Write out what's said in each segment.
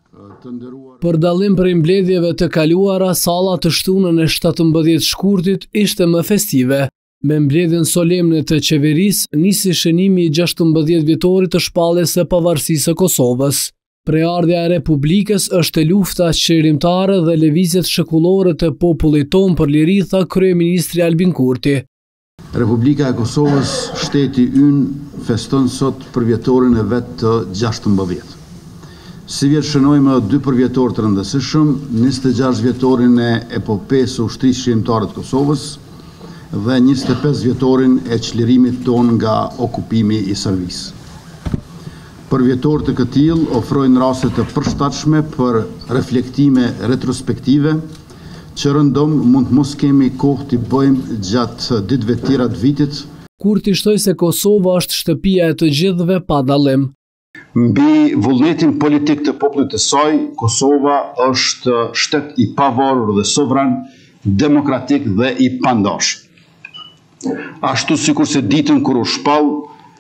Për dallim prej mbledhjeve të kaluara, salla të shtunën e 17 shkurtit ishte më festive. Me mbledhjen solemne të qeverisë, nisi shënimi i 16 vjetorit të shpalljes së pavarësisë së Kosovës. Preardhja e Republikës është lufta qëllimtare dhe lëvizjet shekullore të popullit tonë për liri, tha kryeministri Albin Kurti. Republika e Kosovës, shteti ynë, feston sot përvjetorin e vet të 16. Si vjetë shënojmë 2 përvjetor të rëndësishëm, 26 vjetorin e epopesë së ushtrisë shqiptare të Kosovës dhe 25 vjetorin e çlirimit ton nga okupimi i Serbisë. Përvjetor të këtill ofrojnë raste të përshtatshme për reflektime retrospektive, që rëndom mund mos kemi kohë t'i bëjmë gjatë ditëve të tjera të vitit. Kurti shtoi se Kosova është shtëpia e të gjithëve pa dallim. Mbi vullnetin politik të popullit të saj, Kosova është shtet i pavarur dhe sovran, demokratik dhe i pandashëm. Ashtu sikur se ditën kur u shpall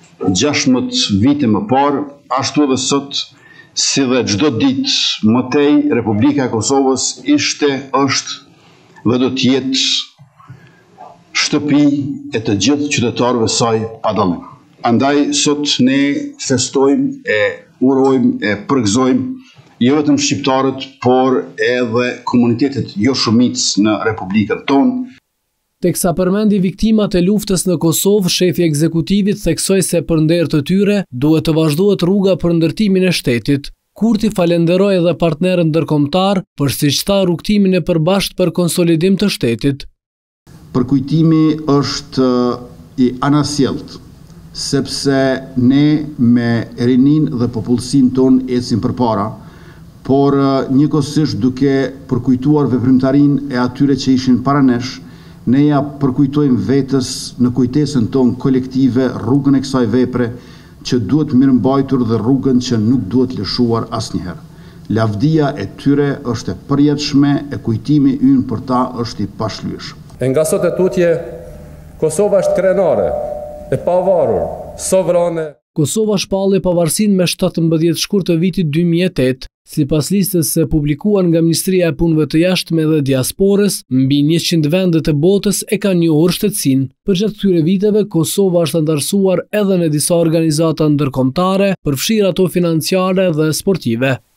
16 vite më parë, ashtu edhe sot, si dhe çdo ditë më tej, Republika e Kosovës ishte, është dhe do të jetë shtëpi e të gjithë qytetarëve saj pa dallim. Andaj sot ne festojmë, e urojmë, e përgëzojmë jo vetëm shqiptarët, por edhe komunitetet jo shumicë në Republikën tonë. Teksa përmendi viktimat e luftës në Kosovë, shefi i ekzekutivit theksoi se për nder të tyre duhet të vazhdohet rruga për ndërtimin e shtetit. Kurti falenderoi edhe partnerët ndërkombëtar për siç tha rrugtimin e përbashkët për konsolidim të shtetit. Përkujtimi është i anasjellët, sepse ne me rinin dhe popullsinë tonë ecim përpara, por njëkohësisht duke përkujtuar veprimtarinë e atyre që ishin para nesh, ne ja përkujtojmë vetës në kujtesën tonë kolektive rrugën e kësaj vepre që duhet mirëmbajtur dhe rrugën që nuk duhet lëshuar asnjëherë. Lavdia e tyre është e përjetshme, e kujtimi ynë për ta është i pashlyeshëm. Nga sot e tutje, Kosova është krenare, e pavarur, sovrane. Kosova shpalli pavarësinë me 17 shkurt të vitit 2008, sipas listës së publikuar nga Ministria e Punëve të Jashtme dhe Diasporës, mbi 100 vende të botës e kanë njohur shtetësinë. Përgjatë këtyre viteve, Kosova është anëtarësuar edhe në disa organizata ndërkombëtare, përfshirë ato financiare dhe sportive.